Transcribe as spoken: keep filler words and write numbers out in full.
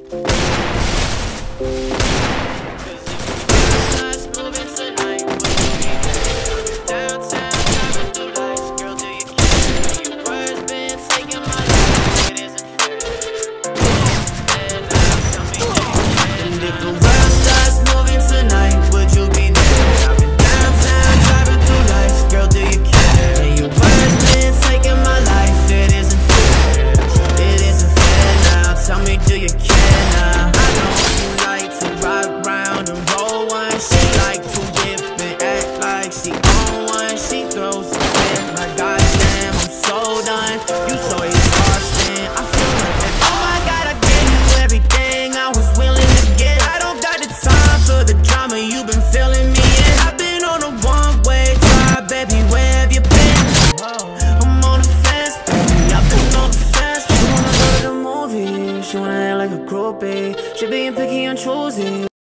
She wanna act like a groupie. She being picky and choosy.